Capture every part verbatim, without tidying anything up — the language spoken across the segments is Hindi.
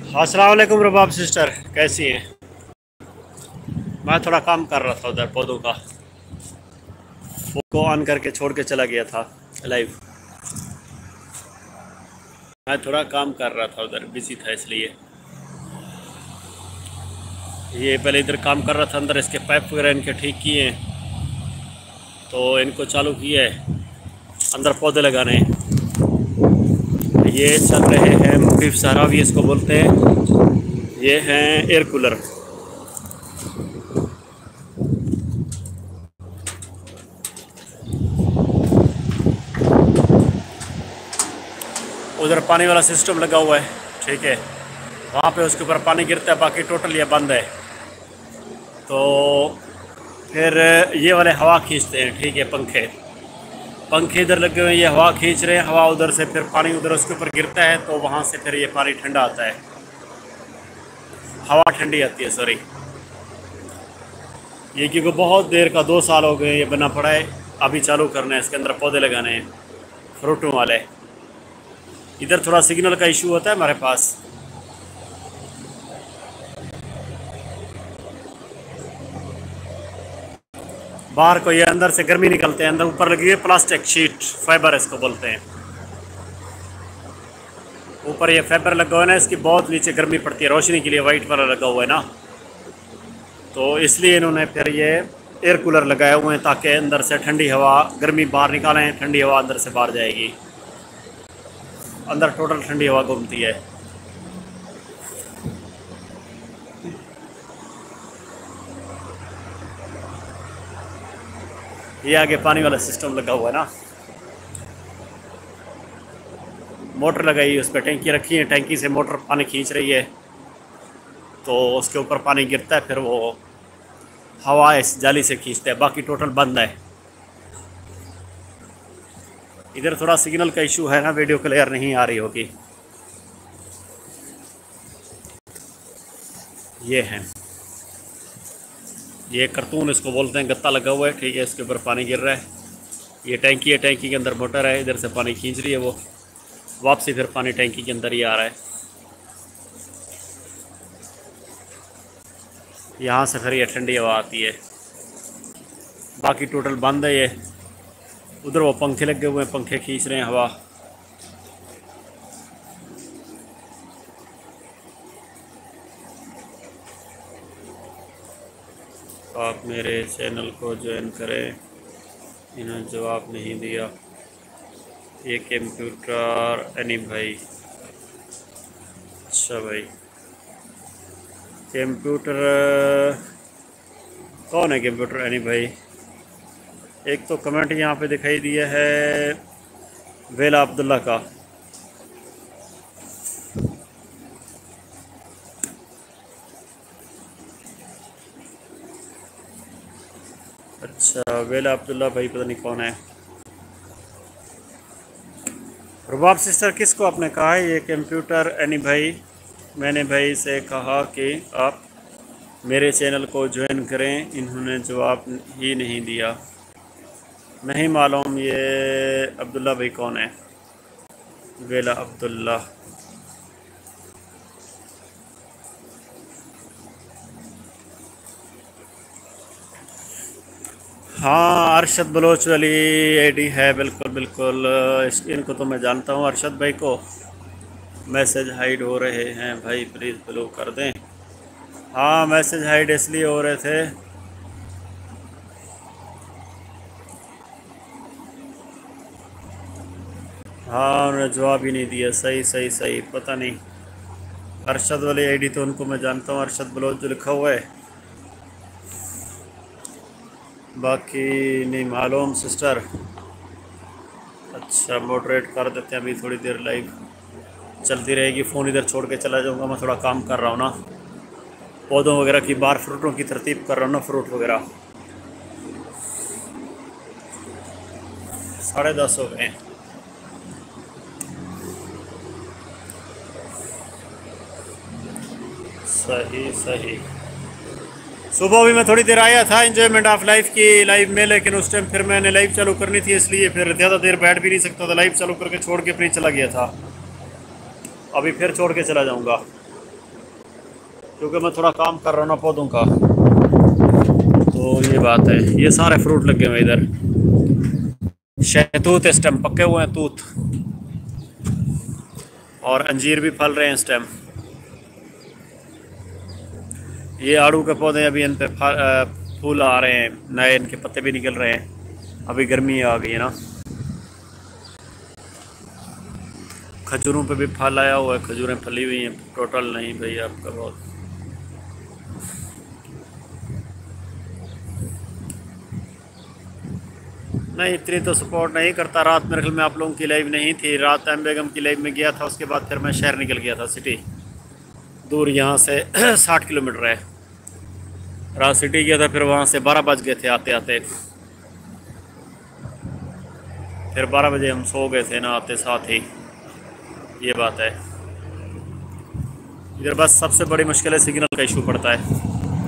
अस्सलाम वालेकुम रबाब सिस्टर, कैसी हैं? मैं थोड़ा काम कर रहा था उधर पौधों का। फोन को ऑन करके छोड़ के चला गया था लाइव। मैं थोड़ा काम कर रहा था उधर, बिजी था इसलिए। ये पहले इधर काम कर रहा था, अंदर इसके पाइप वगैरह इनके ठीक किए हैं, तो इनको चालू किया है अंदर पौधे लगाने। ये चल रहे हैं मुकीफ सहरावी इसको बोलते हैं। ये हैं एयर कूलर। उधर पानी वाला सिस्टम लगा हुआ है, ठीक है, वहाँ पे उसके ऊपर पानी गिरता है, बाकी टोटल ये बंद है। तो फिर ये वाले हवा खींचते हैं, ठीक है, पंखे पंखे इधर लगे हुए हैं, ये हवा खींच रहे हैं, हवा उधर से फिर पानी उधर उसके ऊपर गिरता है, तो वहाँ से फिर ये पानी ठंडा आता है, हवा ठंडी आती है, सॉरी। ये क्योंकि बहुत देर का दो साल हो गए ये बना पड़ा है, अभी चालू करना है, इसके अंदर पौधे लगाने हैं फ्रूटों वाले। इधर थोड़ा सिग्नल का इशू होता है हमारे पास। बाहर को ये अंदर से गर्मी निकलते हैं, अंदर ऊपर लगी हुई है प्लास्टिक शीट, फाइबर इसको बोलते हैं। ऊपर ये फाइबर लगा हुआ है ना, इसकी बहुत नीचे गर्मी पड़ती है, रोशनी के लिए वाइट वाला लगा हुआ है ना, तो इसलिए इन्होंने फिर ये एयर कूलर लगाए हुए हैं ताकि अंदर से ठंडी हवा, गर्मी बाहर निकालें, ठंडी हवा अंदर से बाहर जाएगी। अंदर टोटल ठंडी हवा घूमती है। ये आगे पानी वाला सिस्टम लगा हुआ है ना, मोटर लगाई है, उस पर टैंकी रखी है, टैंकी से मोटर पानी खींच रही है, तो उसके ऊपर पानी गिरता है, फिर वो हवा इस जाली से खींचता है, बाकी टोटल बंद है। इधर थोड़ा सिग्नल का इशू है ना, वीडियो क्लियर नहीं आ रही होगी। ये है, ये करतून इसको बोलते हैं, गत्ता लगा हुआ है, ठीक है, इसके ऊपर पानी गिर रहा है। ये टैंकी है, टैंकी के अंदर मोटर है, इधर से पानी खींच रही है, वो वापसी फिर पानी टैंकी के अंदर ही आ रहा है। यहाँ से फिर ये ठंडी हवा आती है, बाकी टोटल बंद है ये। उधर वो पंखे लगे हुए हैं, पंखे खींच रहे हैं हवा। आप मेरे चैनल को ज्वाइन करें, इन्होंने जवाब नहीं दिया। ये कंप्यूटर एनी भाई, अच्छा भाई, कंप्यूटर कौन है कंप्यूटर एनी भाई? एक तो कमेंट यहाँ पे दिखाई दिया है वेला अब्दुल्ला का। अच्छा, वेला अब्दुल्ला भाई पता नहीं कौन है। रुबाब सिस्टर किसको आपने कहा है ये कंप्यूटर एनी भाई? मैंने भाई से कहा कि आप मेरे चैनल को ज्वाइन करें, इन्होंने जवाब ही नहीं दिया। नहीं मालूम ये अब्दुल्ला भाई कौन है, वेला अब्दुल्ला। हाँ, अरशद बलोच वाली आईडी है, बिल्कुल बिल्कुल, इस इनको तो मैं जानता हूँ, अरशद भाई को। मैसेज हाइड हो रहे हैं भाई, प्लीज़ ब्लो कर दें। हाँ, मैसेज हाइड इसलिए हो रहे थे, हाँ उन्होंने जवाब ही नहीं दिया। सही सही सही, पता नहीं, अरशद वाली आईडी तो उनको मैं जानता हूँ, अरशद बलोच जो लिखा हुआ है, बाकी नहीं मालूम सिस्टर। अच्छा, मॉडरेट कर देते हैं, अभी थोड़ी देर लाइव चलती रहेगी। फ़ोन इधर छोड़ के चला जाऊँगा, मैं थोड़ा काम कर रहा हूँ ना, पौधों वगैरह की, बाहर फ्रूटों की तरतीब कर रहा हूँ ना, फ्रूट वगैरह। साढ़े दस हो गए। सही सही। सुबह भी मैं थोड़ी देर आया था एंजॉयमेंट ऑफ लाइफ की लाइव में, लेकिन उस टाइम फिर मैंने लाइव चालू करनी थी, इसलिए फिर ज़्यादा देर बैठ भी नहीं सकता था, लाइव चालू करके छोड़ के फिर चला गया था। अभी फिर छोड़ के चला जाऊंगा। क्योंकि मैं थोड़ा काम कर रहा हूँ ना पौधों का, तो ये बात है। ये सारे फ्रूट लगे हुए इधर, शहतूत इस टाइम पके हुए हैं, तूत, और अंजीर भी फल रहे हैं इस टाइम। ये आड़ू के पौधे अभी इन पे फूल आ रहे हैं, नए इनके पत्ते भी निकल रहे हैं, अभी गर्मी आ गई है ना। खजूरों पे भी फल आया हुआ है, खजूरें फली हुई हैं टोटल नहीं भाई आपका बहुत। नहीं इतनी तो सपोर्ट नहीं करता। रात मेरे ख्याल में आप लोगों की लाइव नहीं थी, रात एम बेगम की लाइव में गया था, उसके बाद फिर मैं शहर निकल गया था, सिटी दूर यहाँ से साठ किलोमीटर है। रात सिटी गया था, फिर वहाँ से बारह बज गए थे आते आते, फिर बारह बजे हम सो गए थे ना आते साथ ही, ये बात है। इधर बस सबसे बड़ी मुश्किल है सिग्नल का इशू पड़ता है।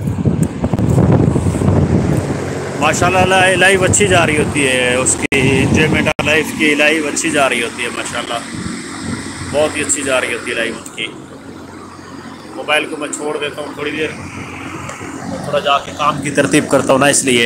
माशाल्लाह लाइव अच्छी जा रही होती है, उसकी इंजॉयमेंट लाइफ की लाइव अच्छी जा रही होती है माशाल्लाह, बहुत ही अच्छी जा रही होती है लाइव उसकी। मोबाइल को मैं छोड़ देता हूँ थोड़ी देर, थोड़ा जाके काम की तरतीब करता हूँ ना, इसलिए।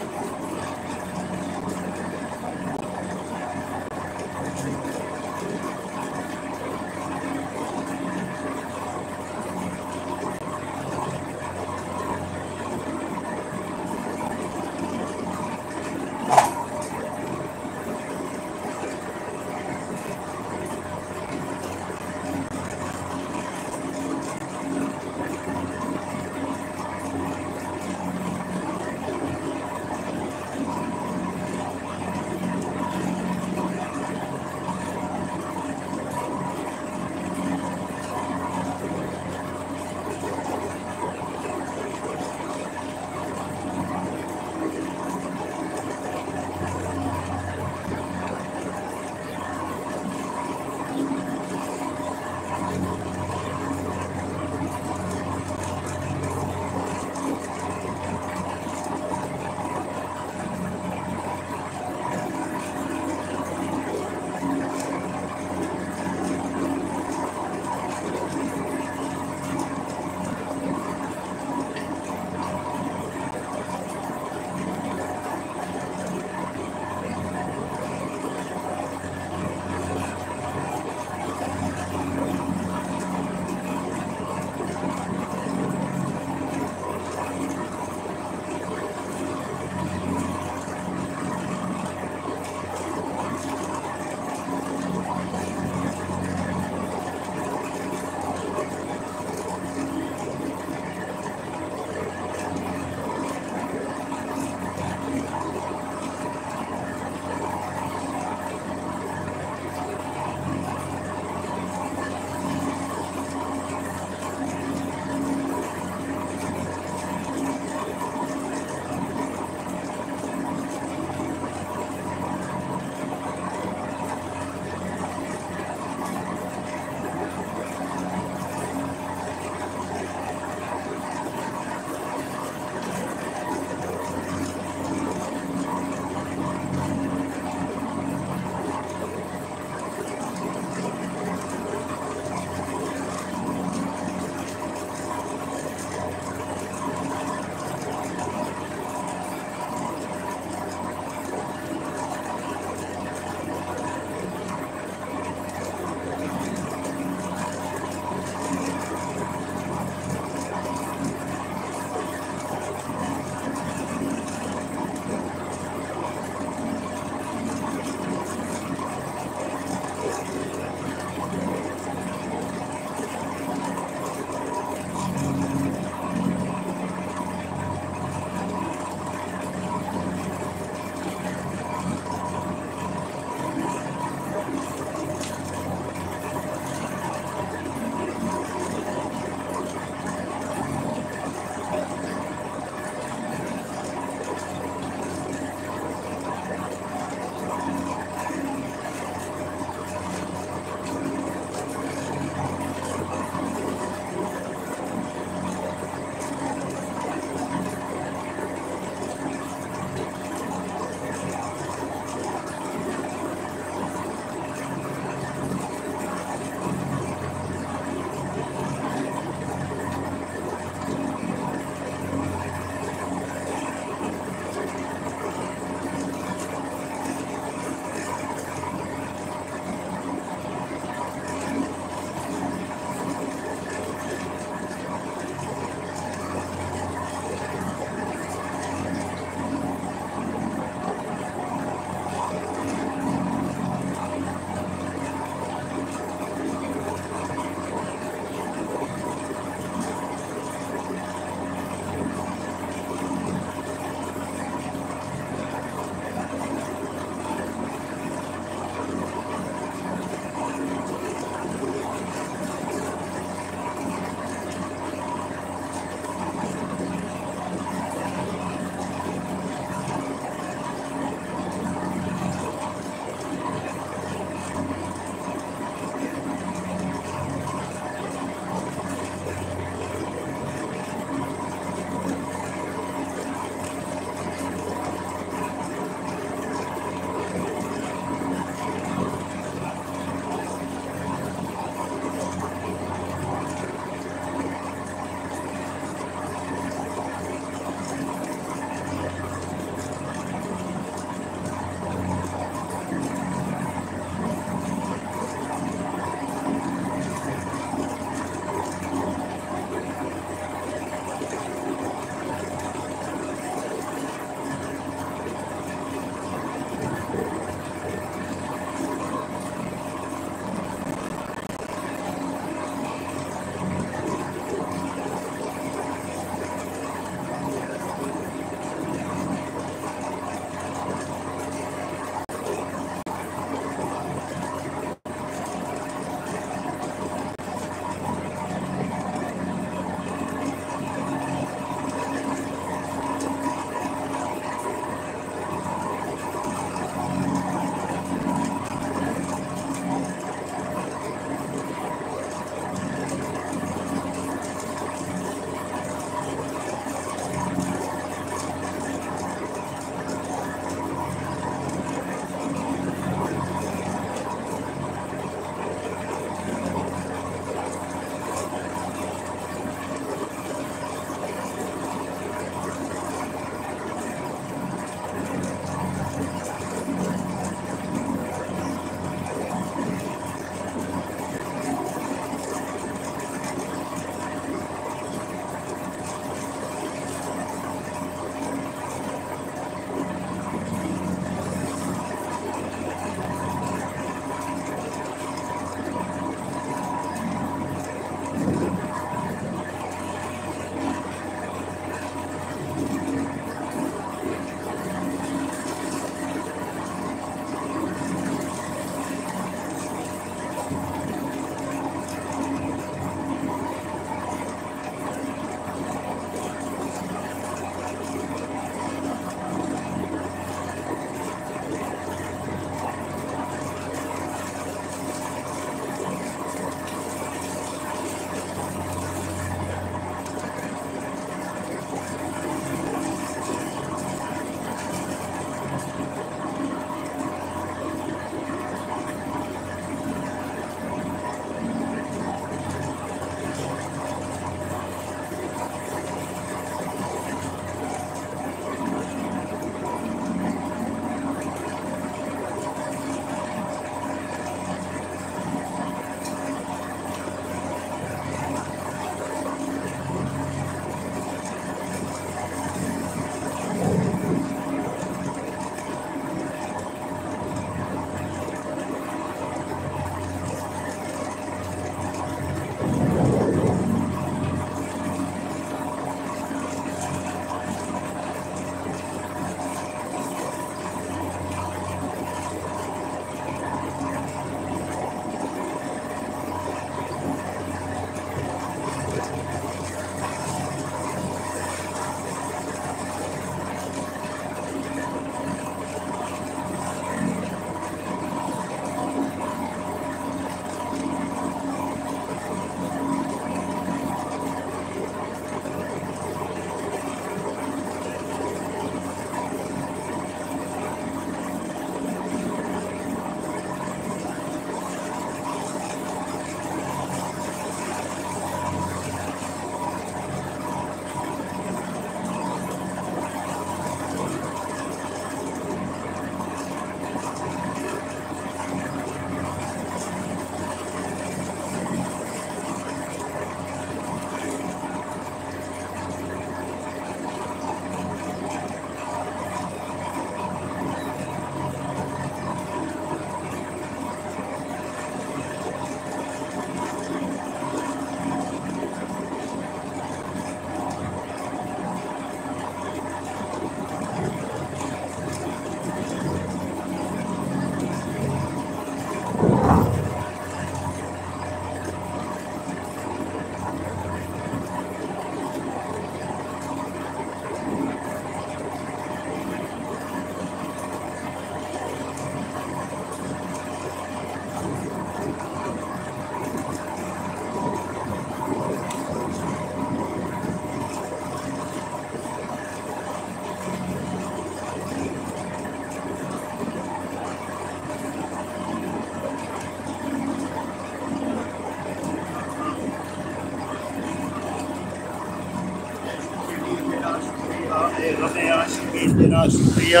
तेरा शुक्रिया।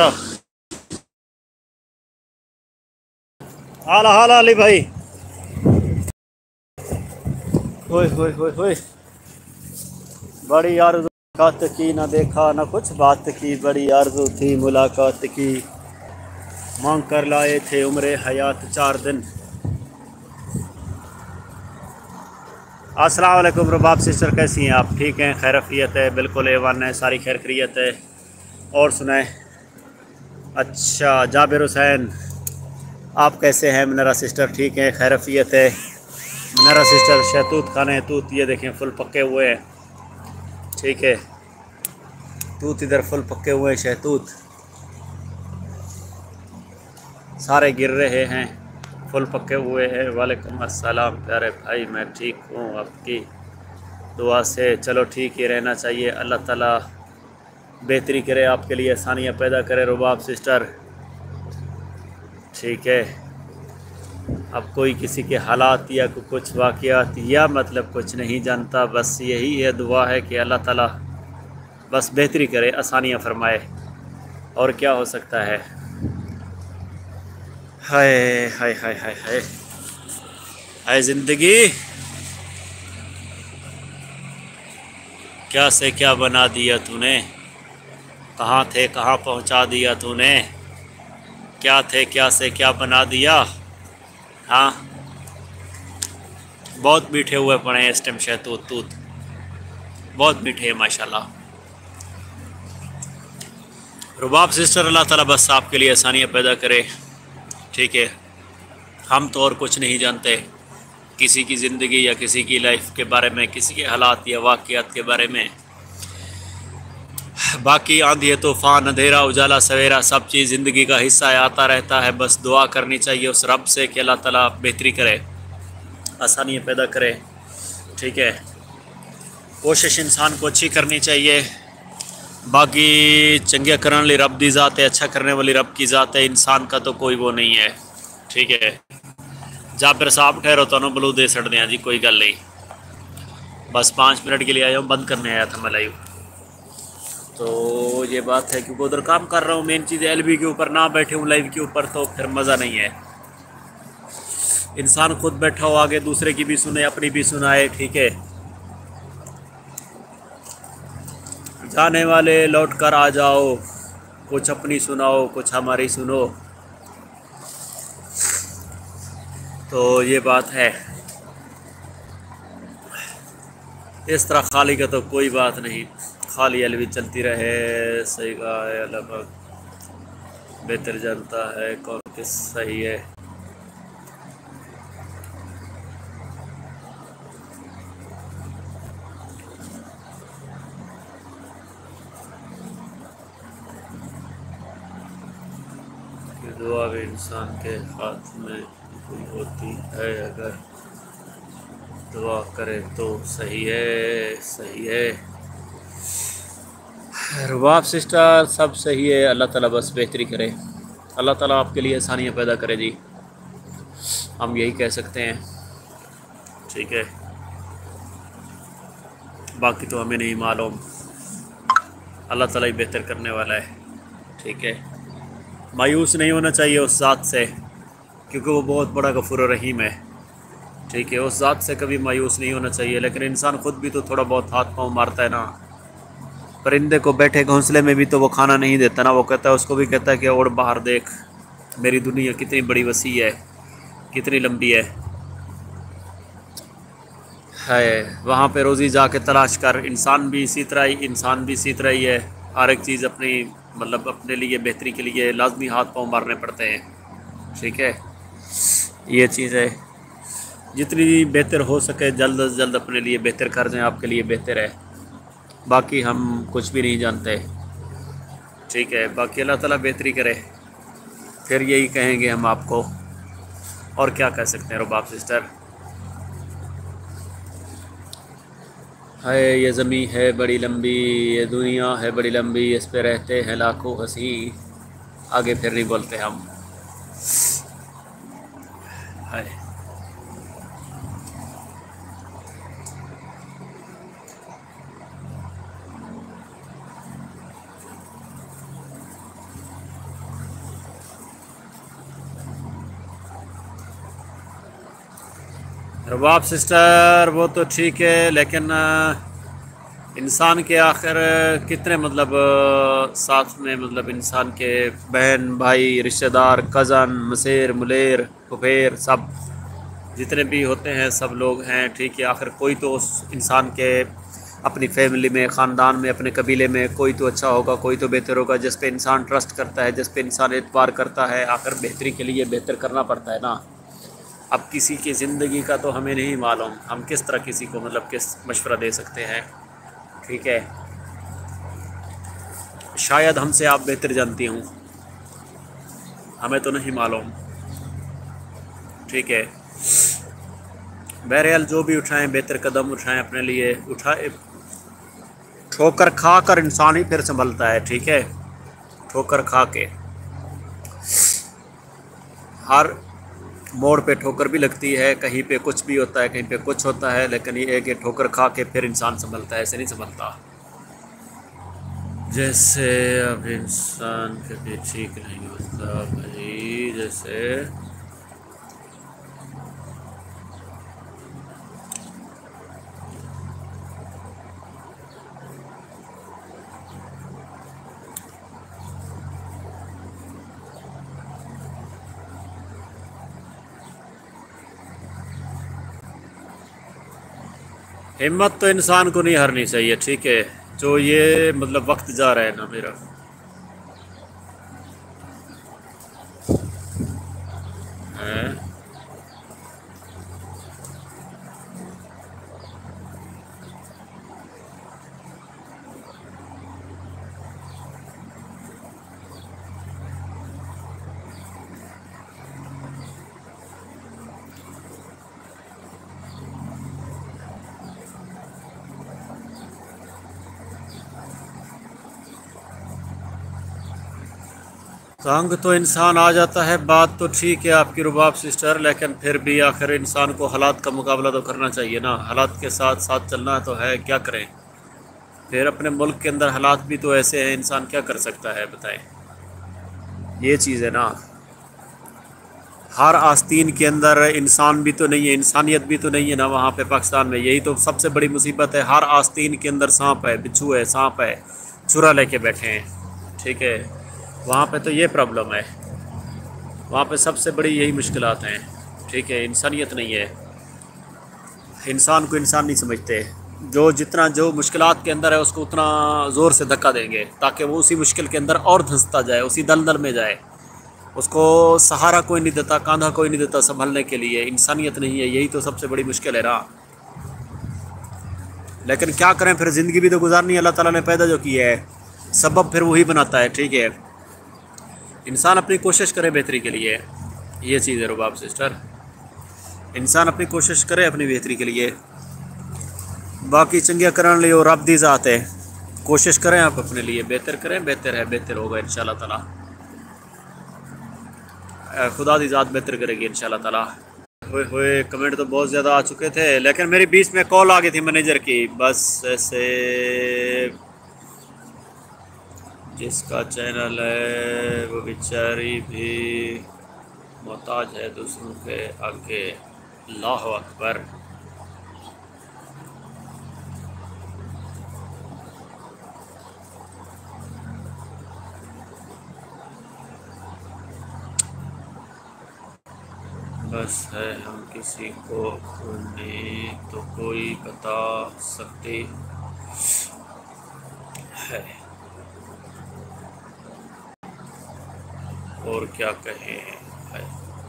हाला हाला अली भाई। होए होए होए होए, बड़ी आरज़ू मुलाकात की, ना देखा ना कुछ बात की, बड़ी आरज़ू थी मुलाकात की, मांग कर लाए थे उम्र हयात चार दिन। अस्सलाम वालेकुम रुबाब सिस्टर, कैसी हैं आप? ठीक हैं, खैरफियत है, बिल्कुल ए वन है, सारी खैर खैरियत है। और सुनाएं। अच्छा जाबिर हुसैन, आप कैसे हैं? मुनरा सिस्टर ठीक हैं, खैरफियत है। मुनरा सिस्टर शहतूत खाने तूत, ये देखें फुल पके हुए हैं। ठीक है, तूत इधर फुल पके हुए हैं, शहतूत सारे गिर रहे हैं, फुल पके हुए हैं। वालेकुम अस्सलाम प्यारे भाई, मैं ठीक हूँ, आपकी दुआ से। चलो ठीक ही रहना चाहिए, अल्लाह ताला बेहतरी करे, आपके लिए आसानियाँ पैदा करे रुबाब सिस्टर। ठीक है, अब कोई किसी के हालात या कुछ वाक़यात या मतलब कुछ नहीं जानता, बस यही है दुआ है कि अल्लाह ताला बस बेहतरी करे, आसानियाँ फरमाए, और क्या हो सकता है। हाय हाय हाय हाय हाय हाय ज़िंदगी, क्या से क्या बना दिया तूने, कहाँ थे कहाँ पहुँचा दिया तूने, क्या थे क्या से क्या बना दिया। हाँ, बहुत मीठे हुए पड़े हैं इस टाइम शहतूत तूत, बहुत मीठे हैं माशाल्लाह। रुबाब सिस्टर, अल्लाह ताला बस आपके लिए आसानियाँ पैदा करे। ठीक है, हम तो और कुछ नहीं जानते किसी की ज़िंदगी या किसी की लाइफ के बारे में, किसी के हालात या वाक़यात के बारे में। बाकी आंधी तूफ़ान, अंधेरा उजाला सवेरा, सब चीज़ ज़िंदगी का हिस्सा है, आता रहता है। बस दुआ करनी चाहिए उस रब से कि अल्लाह ताला बेहतरी करे, आसानियाँ पैदा करे। ठीक है, कोशिश इंसान को अच्छी करनी चाहिए। बाकी चंगे करने वाली रब दी ज़ात है, अच्छा करने वाली रब की ज़ात है, इंसान का तो कोई वो नहीं है। ठीक है, जाबिर साहब ठहरो, तो बलू दे सड़ दें जी, कोई गल नहीं, बस पाँच मिनट के लिए आया हूँ, बंद करने आया था मैं लाइव। तो ये बात है क्योंकि उधर काम कर रहा हूँ, मेन चीज़ एल बी के ऊपर ना बैठे हूँ लाइव के ऊपर, तो फिर मज़ा नहीं है। इंसान खुद बैठा हो, आगे दूसरे की भी सुने, अपनी भी सुनाए। ठीक है, जाने वाले लौट कर आ जाओ, कुछ अपनी सुनाओ कुछ हमारी सुनो। तो ये बात है, इस तरह खाली का तो कोई बात नहीं, खाली अलवी चलती रहे। सही कहा है, अल्लाह बेहतर जानता है कौन किस सही है। कि दुआ भी इंसान के हाथ में कोई होती है, अगर दुआ करे तो सही है, सही है। रुबाब सिस्टर सब सही है, अल्लाह ताला बस बेहतरी करे, अल्लाह ताला आपके लिए आसानियाँ पैदा करे जी, हम यही कह सकते हैं। ठीक है, बाकी तो हमें नहीं मालूम, अल्लाह ताला ही बेहतर करने वाला है। ठीक है, मायूस नहीं होना चाहिए उस ज़ात से, क्योंकि वो बहुत बड़ा गफूर रहीम है। ठीक है, उस ज़ात से कभी मायूस नहीं होना चाहिए, लेकिन इंसान खुद भी तो थोड़ा बहुत हाथ पाँव मारता है ना। परिंदे को बैठे घोंसले में भी तो वो खाना नहीं देता ना, वो कहता है, उसको भी कहता है कि और बाहर देख, मेरी दुनिया कितनी बड़ी वसी है, कितनी लंबी है है वहाँ पे रोज़ी जाके तलाश कर। इंसान भी इसी तरह ही इंसान भी इसी तरह ही है, हर एक चीज़ अपनी मतलब अपने लिए बेहतरी के लिए लाजमी हाथ पाँव मारने पड़ते हैं। ठीक है, ये चीज़ है, जितनी बेहतर हो सके जल्द अज जल्द अपने लिए बेहतर कर दें, आपके लिए बेहतर है। बाकी हम कुछ भी नहीं जानते। ठीक है, बाकी अल्लाह ताला बेहतरी करे, फिर यही कहेंगे हम आपको, और क्या कह सकते हैं रुबाब सिस्टर। है ये ज़मीं है बड़ी लंबी, ये दुनिया है बड़ी लंबी, इस पे रहते हैं लाखों हंसी। आगे फिर नहीं बोलते हम। है रबाब सिस्टर वो तो ठीक है, लेकिन इंसान के आखिर कितने मतलब साथ में, मतलब इंसान के बहन भाई रिश्तेदार कज़न मसेर मुलेर फुफेर सब जितने भी होते हैं सब लोग हैं, ठीक है। आखिर कोई तो उस इंसान के अपनी फैमिली में ख़ानदान में अपने कबीले में कोई तो अच्छा होगा, कोई तो बेहतर होगा, जिस पे इंसान ट्रस्ट करता है, जिस पे इंसान एतबार करता है। आखिर बेहतरी के लिए बेहतर करना पड़ता है ना। अब किसी की ज़िंदगी का तो हमें नहीं मालूम, हम किस तरह किसी को मतलब किस मशवरा दे सकते हैं, ठीक है। शायद हमसे आप बेहतर जानती हूँ, हमें तो नहीं मालूम, ठीक है। बहरहाल जो भी उठाएं बेहतर कदम उठाएं अपने लिए, उठाए ठोकर खा कर इंसान ही फिर संभलता है, ठीक है। ठोकर खा के हर मोड़ पे ठोकर भी लगती है, कहीं पे कुछ भी होता है, कहीं पे कुछ होता है, लेकिन ये है कि ठोकर खा के फिर इंसान संभलता है, ऐसे नहीं संभलता। जैसे अब इंसान कभी ठीक नहीं होता भाई, जैसे हिम्मत तो इंसान को नहीं हारनी चाहिए, ठीक है। जो ये मतलब वक्त जा रहा है ना मेरा, है तंग तो इंसान आ जाता है। बात तो ठीक है आपकी रुबाब सिस्टर, लेकिन फिर भी आखिर इंसान को हालात का मुकाबला तो करना चाहिए ना। हालात के साथ साथ चलना तो है, क्या करें फिर। अपने मुल्क के अंदर हालात भी तो ऐसे हैं, इंसान क्या कर सकता है बताएं। ये चीज़ है ना, हर आस्तीन के अंदर इंसान भी तो नहीं है, इंसानियत भी तो नहीं है ना वहाँ पे पाकिस्तान में। यही तो सबसे बड़ी मुसीबत है, हर आस्तीन के अंदर सांप है, बिच्छू है, सांप है, चुरा लेके बैठे हैं, ठीक है। वहाँ पे तो ये प्रॉब्लम है, वहाँ पे सबसे बड़ी यही मुश्किलात हैं, ठीक है। इंसानियत नहीं है, इंसान को इंसान नहीं समझते। जो जितना जो मुश्किलात के अंदर है उसको उतना ज़ोर से धक्का देंगे ताकि वो उसी मुश्किल के अंदर और धंसता जाए, उसी दलदल में जाए। उसको सहारा कोई नहीं देता, कांधा कोई नहीं देता संभलने के लिए। इंसानियत नहीं है, यही तो सबसे बड़ी मुश्किल है ना। लेकिन क्या करें फिर, ज़िंदगी भी तो गुजारनी है, अल्लाह ताला ने पैदा जो किया है, सबब फिर वही बनाता है, ठीक है। इंसान अपनी कोशिश करे बेहतरी के लिए, ये चीज़ है रुबाब सिस्टर। इंसान अपनी कोशिश करे अपनी बेहतरी के लिए, बाकी चंगिया करने लिए और रब दी ज़ात है। कोशिश करें आप अपने लिए, बेहतर करें, बेहतर है, बेहतर होगा इंशाल्लाह ताला। खुदा दी ज़ात बेहतर करेगी इंशाल्लाह ताला। हुए हुए कमेंट तो बहुत ज़्यादा आ चुके थे, लेकिन मेरी बीच में कॉल आ गई थी मैनेजर की। बस ऐसे जिसका चैनल है वो बेचारी भी मोहताज है दूसरों के आगे। अल्लाह अकबर। बस है हम किसी को ढूंढने तो कोई बता सकते है, और क्या कहें है।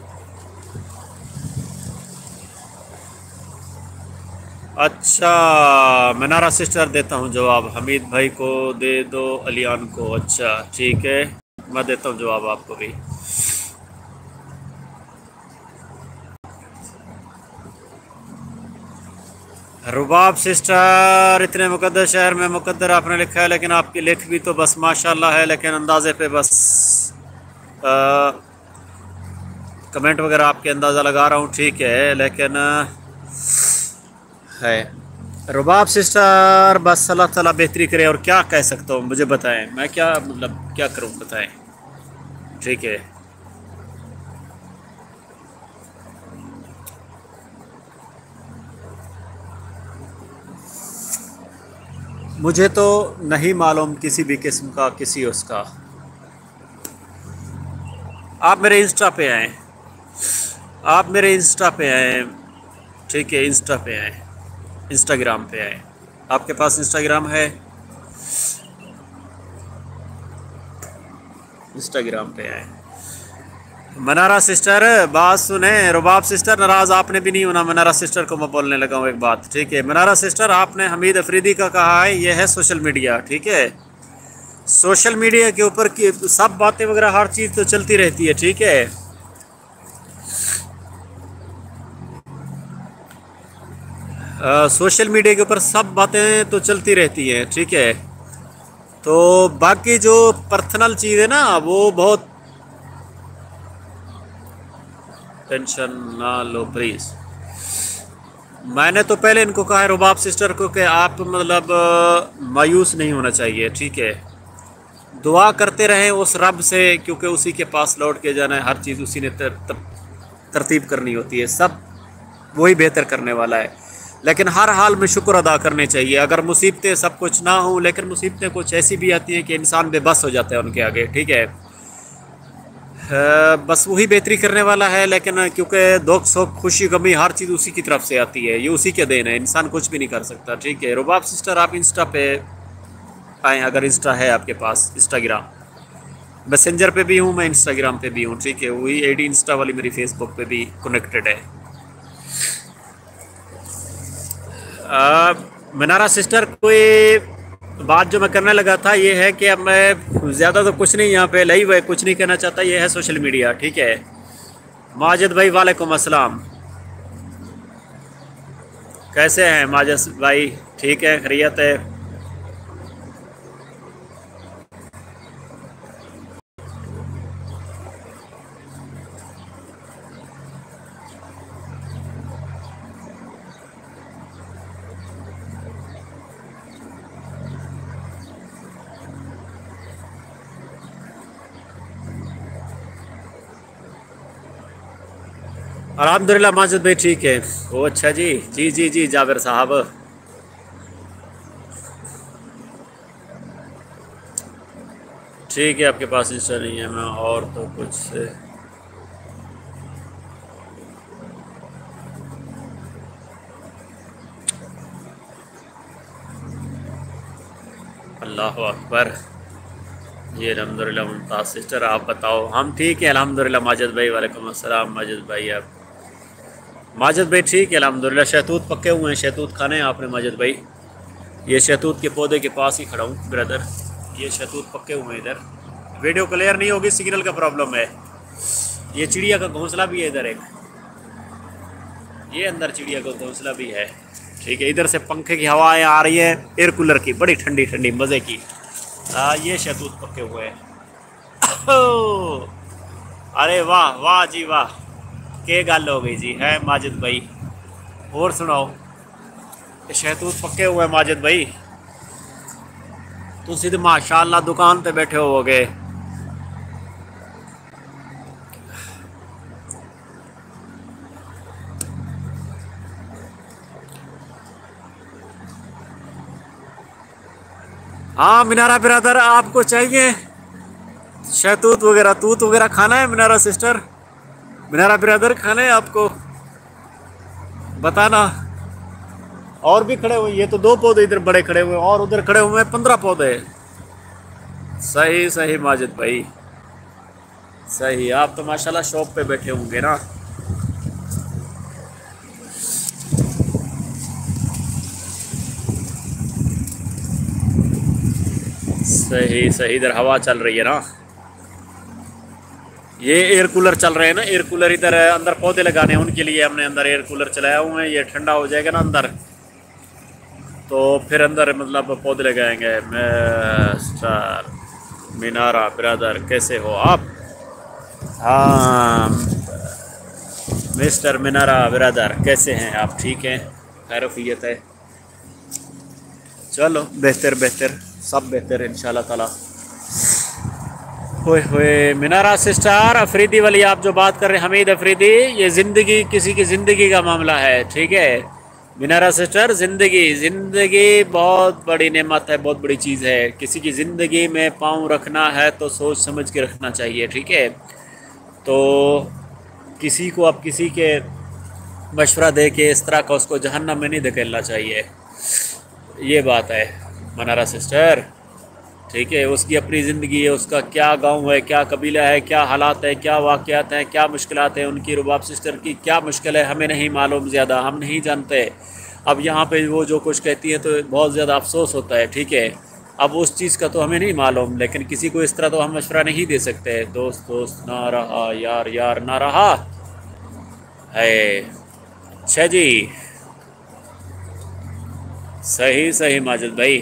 अच्छा मनारा सिस्टर देता हूँ जवाब, हमीद भाई को दे दो, अलियान को। अच्छा ठीक है, मैं देता हूँ जवाब आपको भी। रुबाब सिस्टर, इतने मुकद्दर शहर में मुकद्दर आपने लिखा है, लेकिन आपकी लिख भी तो बस माशाल्लाह है, लेकिन अंदाज़े पे बस आ, कमेंट वगैरह आपके अंदाज़ा लगा रहा हूँ, ठीक है, लेकिन है। रुबाब सिस्टर बस अल्लाह ताला बेहतरी करे, और क्या कह सकता हूँ मुझे बताएं, मैं क्या मतलब क्या करूँ बताएं, ठीक है। मुझे तो नहीं मालूम किसी भी किस्म का किसी उसका। आप मेरे इंस्टा पे आएँ, आप मेरे इंस्टा पे आएँ, ठीक है, इंस्टा पे आएँ, इंस्टाग्राम पे आएँ। आपके पास इंस्टाग्राम है? इंस्टाग्राम पे आएँ। मनारा सिस्टर बात सुने, रुबाब सिस्टर नाराज़ आपने भी नहीं होना। मनारा सिस्टर को मैं बोलने लगा हूँ एक बात, ठीक है। मनारा सिस्टर, आपने हमीद अफरीदी का कहा है, ये है सोशल मीडिया, ठीक है। सोशल मीडिया के ऊपर की सब बातें वगैरह हर चीज़ तो चलती रहती है, ठीक है। आ, सोशल मीडिया के ऊपर सब बातें तो चलती रहती हैं, ठीक है। तो बाकी जो पर्सनल चीज़ है ना, वो बहुत टेंशन ना लो प्लीज़। मैंने तो पहले इनको कहा है रुबाब सिस्टर को कि आप मतलब मायूस नहीं होना चाहिए, ठीक है। दुआ करते रहें उस रब से, क्योंकि उसी के पास लौट के जाना है। हर चीज़ उसी ने तर, तर, तरतीब करनी होती है, सब वही बेहतर करने वाला है। लेकिन हर हाल में शुक्र अदा करने चाहिए। अगर मुसीबतें सब कुछ ना हों, लेकिन मुसीबतें कुछ ऐसी भी आती हैं कि इंसान बेबस हो जाता है उनके आगे, ठीक है। बस वही बेहतरी करने वाला है। लेकिन क्योंकि दुख सुख खुशी गमी हर चीज़ उसी की तरफ से आती है, ये उसी के देन है, इंसान कुछ भी नहीं कर सकता, ठीक है। रुबाब सिस्टर, आप इंस्टा पे आएँ, अगर इंस्टा है आपके पास, इंस्टाग्राम। मैसेंजर पे भी हूँ मैं, इंस्टाग्राम पे भी हूँ, ठीक है। वही आईडी इंस्टा वाली मेरी फेसबुक पे भी कनेक्टेड है। आ, मनारा सिस्टर, कोई बात जो मैं करने लगा था ये है कि अब मैं ज़्यादा तो कुछ नहीं यहाँ पे लाई हुए कुछ नहीं कहना चाहता। ये है सोशल मीडिया, ठीक है। माजिद भाई वालेकुम अस्सलाम, कैसे हैं माजिद भाई? ठीक है, खैरियत है? अल्हम्दुलिल्लाह माजिद भाई ठीक है। ओ अच्छा जी, जी जी जी जाबिर साहब, ठीक है। आपके पास इंस्टा नहीं है, मैं और तो कुछ से अल्लाह अकबर। जी अल्हम्दुलिल्लाह मुमताज़ सिस्टर, आप बताओ? हम ठीक है अल्हम्दुलिल्लाह। माजिद भाई वालेकुम अस्सलाम। माजिद भाई, आप माजिद भाई ठीक है अल्हम्दुलिल्लाह। शहतूत पके हुए हैं, शहतूत खाने हैं आपने माजिद भाई? ये शहतूत के पौधे के पास ही खड़ा हूँ ब्रदर। ये शहतूत पके हुए हैं इधर। वीडियो क्लियर नहीं होगी, सिग्नल का प्रॉब्लम है। ये चिड़िया का घोंसला भी है इधर एक, ये अंदर चिड़िया का घोंसला भी है, ठीक है। इधर से पंखे की हवाएं आ रही है, एयर कूलर की, बड़ी ठंडी ठंडी मज़े की। आ, ये शहतूत पके हुए हैं। अरे वाह वाह जी वाह, के गल हो गई जी है माजिद भाई। और सुनाओ? शहतूत पके हुए हैं माजिद भाई, तुम सीधे माशाल्लाह दुकान पे बैठे हो गए। हाँ मिनारा ब्रदर, आपको चाहिए शहतूत वगैरह, तूत वगैरह खाना है मिनारा सिस्टर? मिनारा ब्रदर खाना है आपको? बताना। और भी खड़े हुए, ये तो दो पौधे इधर बड़े खड़े हुए, और उधर खड़े हुए हैं पंद्रह पौधे। सही सही माजिद भाई, सही। आप तो माशाल्लाह शॉप पे बैठे होंगे ना? सही सही, इधर हवा चल रही है ना? ये एयर कूलर चल रहे हैं ना, एयर कूलर इधर अंदर पौधे लगाने हैं, उनके लिए हमने अंदर एयर कूलर चलाया हुआ है। ये ठंडा हो जाएगा ना अंदर, तो फिर अंदर मतलब पौधे लगाएंगे। मिस्टर मिनारा ब्रदर, कैसे हो आप? हाँ मिस्टर मिनारा ब्रदर, कैसे हैं आप? ठीक हैं, खैरियत है? चलो बेहतर बेहतर, सब बेहतर इंशाल्लाह ताला। होए होए मिनारा सिस्टर, अफरीदी वाली आप जो बात कर रहे हैं, हमीद अफरीदी, ये ज़िंदगी, किसी की ज़िंदगी का मामला है, ठीक है। मिनारा सिस्टर, ज़िंदगी ज़िंदगी बहुत बड़ी नेमत है, बहुत बड़ी चीज़ है। किसी की ज़िंदगी में पाँव रखना है तो सोच समझ के रखना चाहिए, ठीक है। तो किसी को आप किसी के मशवरा दे के इस तरह का उसको जहन्नम में नहीं धकेलना चाहिए, ये बात है मनारा सिस्टर, ठीक है। उसकी अपनी ज़िंदगी है, उसका क्या गांव है, क्या कबीला है, क्या हालात है, क्या वाक़यात हैं, क्या मुश्किलात हैं उनकी। रुबाब सिस्टर की क्या मुश्किल है हमें नहीं मालूम, ज़्यादा हम नहीं जानते। अब यहाँ पे वो जो कुछ कहती है तो बहुत ज़्यादा अफसोस होता है, ठीक है। अब उस चीज़ का तो हमें नहीं मालूम, लेकिन किसी को इस तरह तो हम मशवरा नहीं दे सकते। दोस्त दोस्त ना रहा, यार यार ना रहा है। अच्छा जी, सही सही माजिद भाई।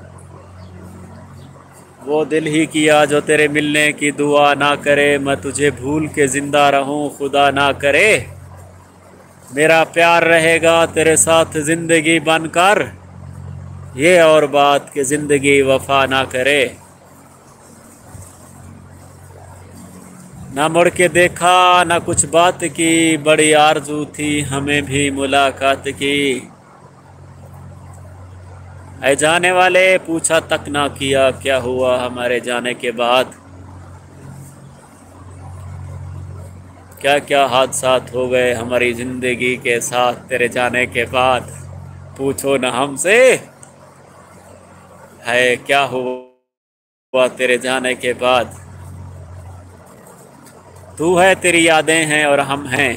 वो दिल ही किया जो तेरे मिलने की दुआ ना करे, मैं तुझे भूल के ज़िंदा रहूं खुदा ना करे। मेरा प्यार रहेगा तेरे साथ ज़िंदगी बनकर, ये और बात कि ज़िंदगी वफा ना करे। ना मुड़ के देखा ना कुछ बात की, बड़ी आरज़ू थी हमें भी मुलाकात की। ऐ जाने वाले पूछा तक ना किया, क्या हुआ हमारे जाने के बाद। क्या क्या हादसात हो गए हमारी ज़िंदगी के साथ तेरे जाने के बाद। पूछो न हमसे है क्या हुआ तेरे जाने के बाद। तू है तेरी यादें हैं और हम हैं,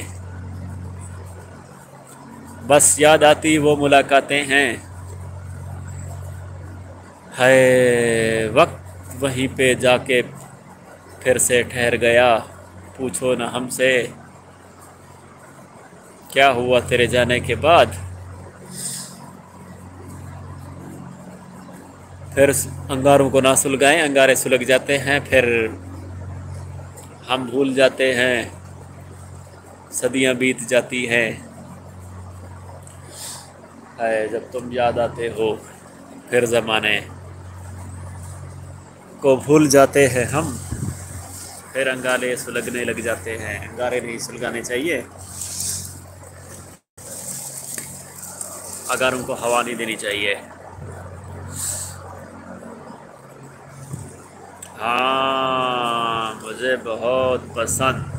बस याद आती वो मुलाकातें हैं। है वक्त वहीं पे जाके फिर से ठहर गया। पूछो न हमसे क्या हुआ तेरे जाने के बाद। फिर अंगारों को ना सुलगाएं, अंगारे सुलग जाते हैं, फिर हम भूल जाते हैं, सदियां बीत जाती हैं। है जब तुम याद आते हो फिर ज़माने को भूल जाते हैं हम, फिर अंगारे सुलगने लग जाते हैं। अंगारे नहीं सुलगाने चाहिए, अंगारों को हवा नहीं देनी चाहिए। हाँ मुझे बहुत पसंद।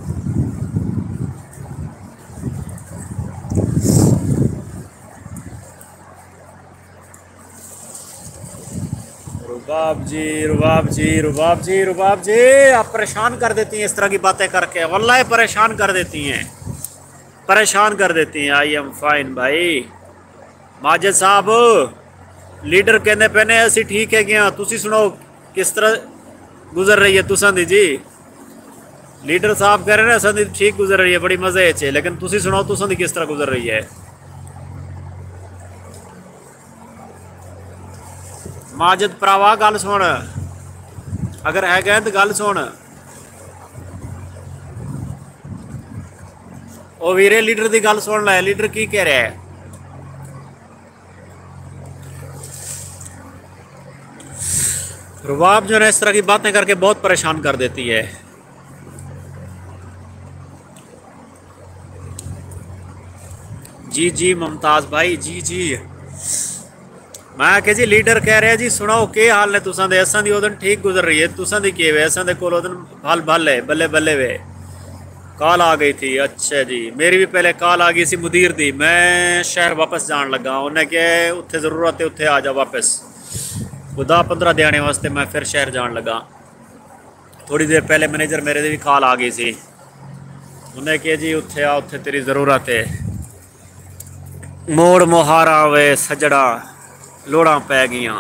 रुबाब जी रुबाब जी रुबाब जी रुबाब जी, आप परेशान कर देती हैं इस तरह की बातें करके, वल्लाह परेशान कर देती हैं, परेशान कर देती हैं। आई एम फाइन भाई। माजिद साहब लीडर कहने पैने ऐसी ठीक है क्या, तुसी सुनो किस तरह गुजर रही है तुसां दी जी। लीडर साहब कह रहे हैं असां दी ठीक गुजर रही है, बड़ी मजे च, लेकिन तुसी सुनाओ तुसां दी किस तरह गुजर रही है। माजिद भरावा गल सुन, अगर है गए तो गल सुन। ओ वीरे लीडर की गल सुन लै, लीडर की कह रहा है। रुबाब जो है इस तरह की बातें करके बहुत परेशान कर देती है। जी जी मुमताज़ भाई, जी जी। मैं कह जी लीडर कह रहा जी सुनाओ के हाल ने तुसां दे। असां दी ओदन ठीक गुजर रही है, तुसां दी के वे। असां दे कोल ओदन भल भल है, बल्ले बल्ले वे। कॉल आ गई थी, अच्छा जी। मेरी भी पहले कॉल आ गई सी मुदीर दी, मैं शहर वापस जान लगा। उन्हें कहा उत्थे ज़रूरत है उत्थे आ जा वापस, खुदा पंद्रह देने वास्ते मैं फिर शहर जान लगा। थोड़ी देर पहले मैनेजर मेरे भी कॉल आ गई सी, उन्हें कहा जी उत्थे आ, उत्थे तेरी ज़रूरत है। मोड़ मुहारा वे सजड़ा लोड़ा पै गईयां।